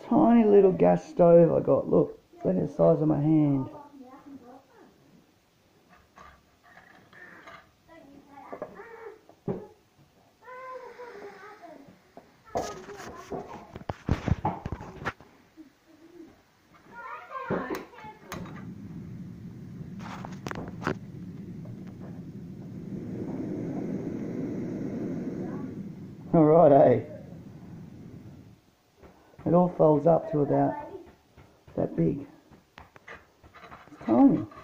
tiny little gas stove I got. Look, it's only the size of my hand. Alright, eh? It all folds up to about that big. It's tiny.